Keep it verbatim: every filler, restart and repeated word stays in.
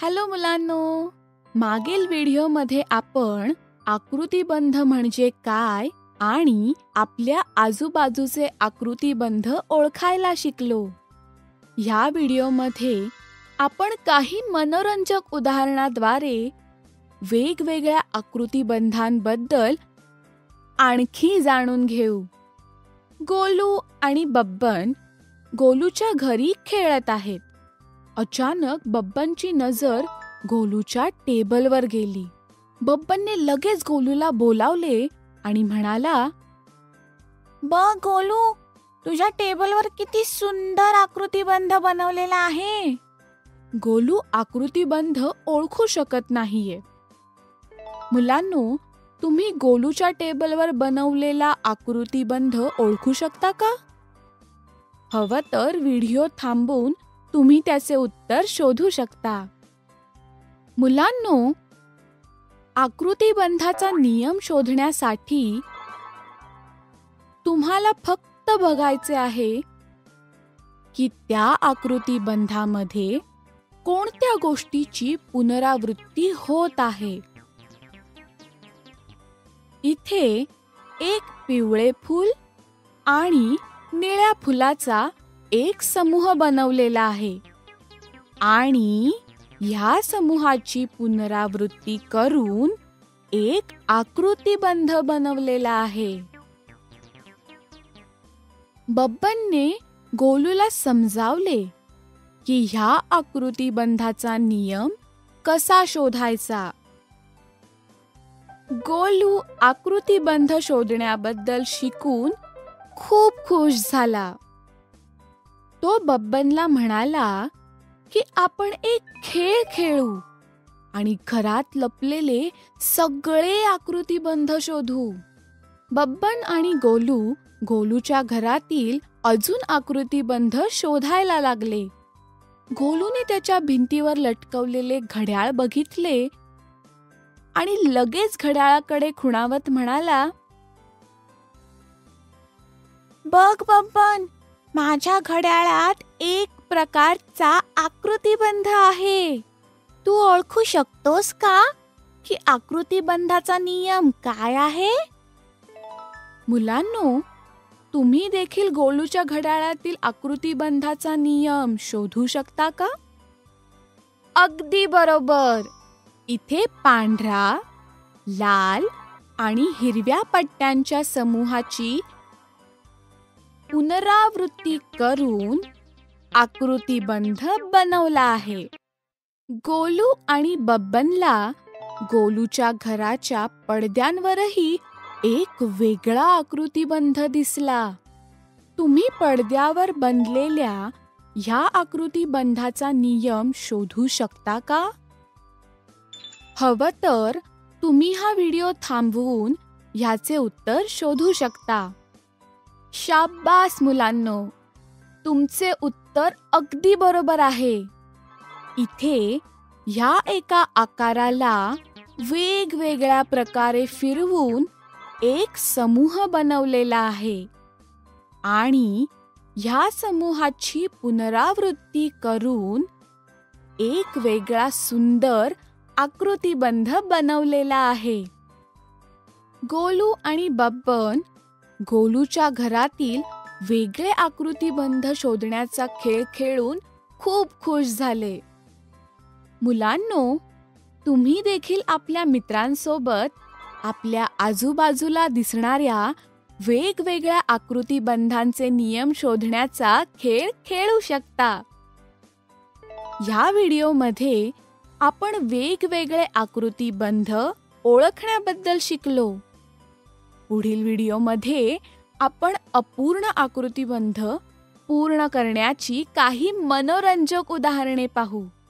Hello मुलांनो, मागील व्हिडिओमध्ये आपण आकृतिबंध म्हणजे काय आणि आपल्या आजूबाजूचे आकृतिबंध ओळखायला शिकलो. ह्या व्हिडिओमध्ये आपण काही मनोरंजक उदाहरणाद्वारे वेगवेगळ्या आकृतिबंधांबद्दल आणखी जाणून घेऊ. गोलू आणि बब्बन गोलूच्या घरी खेळत आहेत. अचानक बब्बनची नजर गोलूच्या टेबलवर गेली. बब्बनने लगेच गोलूला बोलावले आणि म्हणाला, "बघ गोलू, तुझ्या टेबलवर किती सुंदर आकृतिबंध बनवलेला आहे." गोलू आकृतिबंध ओळखू शकत नाहीये. मुलांनो, तुम्ही गोलूच्या टेबलवर बनवलेला आकृतिबंध ओळखू शकता का? हवं तर व्हिडिओ थांबवून तुम्ही त्याचे उत्तर शोधू शकता. मुलांनो, आकृतिबंधाचा नियम शोधण्यासाठी तुम्हाला फक्त बघायचे आहे की त्या आकृतिबंधामध्ये कोणत्या गोष्टीची पुनरावृत्ती होत आहे. इथे एक पिवळे फूल आणि निळ्या फुलाचा एक समूह बनवलेला आहे आणि ह्या समूहाची पुनरावृत्ती करून एक आकृतिबंध बनवलेला आहे. बब्बनने गोलूला समजावले की ह्या आकृतिबंधाचा नियम कसा शोधायचा. गोलू आकृतिबंध शोधण्याबद्दल शिकून खूप खुश झाला. तो बब्बनला म्हणाला की आपण एक खेळ खेळू आणि घरात लपलेले सगळे आकृतिबंध शोधू. बब्बन आणि गोलू गोलूच्या घरातील अजून आकृतिबंध शोधायला लागले. गोलूने त्याच्या भिंतीवर लटकवलेले घड्याळ बघितले आणि लगेच घड्याळाकडे खुणावत म्हणाला, "बघ बब्बन, माझ्या घड्याळात एक प्रकारचा आकृतिबंध आहे. तू ओळखू शकतोस का की आकृतिबंधाचा नियम काय आहे?" मुलांनो, तुम्ही देखील गोलूच्या घड्याळातील आकृतिबंधाचा नियम शोधू शकता का? अगदी बरोबर. इथे पांढरा, लाल आणि हिरव्या पट्ट्यांच्या समूहाची पुनरावृत्ती करून आकृतिबंध बनवला आहे. गोलू आणि बब्बनला गोलूच्या घराच्या पडद्यांवरही एक वेगळा आकृतिबंध दिसला. तुम्ही पडद्यावर बनलेल्या ह्या आकृतिबंधाचा नियम शोधू शकता का? हवं तर तुम्ही हा व्हिडिओ थांबवून ह्याचे उत्तर शोधू शकता. शाब्बास मुलांनो, तुमचे उत्तर अगदी बरोबर आहे. इथे ह्या एका आकाराला वेगवेगळ्या प्रकारे फिरवून एक समूह बनवलेला आहे आणि ह्या समूहाची पुनरावृत्ती करून एक वेगळा सुंदर आकृतिबंध बनवलेला आहे. गोलू आणि बब्बन गोलूच्या घरातील वेगळे आकृतिबंध शोधण्याचा खेळ खेळून खूप खुश झाले. मुलांनो, तुम्ही देखील आपल्या मित्रांसोबत आपल्या आजूबाजूला दिसणाऱ्या वेगवेगळ्या आकृतिबंधांचे नियम शोधण्याचा खेळ खेळू शकता. ह्या व्हिडिओमध्ये आपण वेगवेगळे आकृतिबंध ओळखण्याबद्दल शिकलो. पुढील व्हिडिओमध्ये आपण अपूर्ण आकृतिबंध पूर्ण करण्याची काही मनोरंजक उदाहरणे पाहू.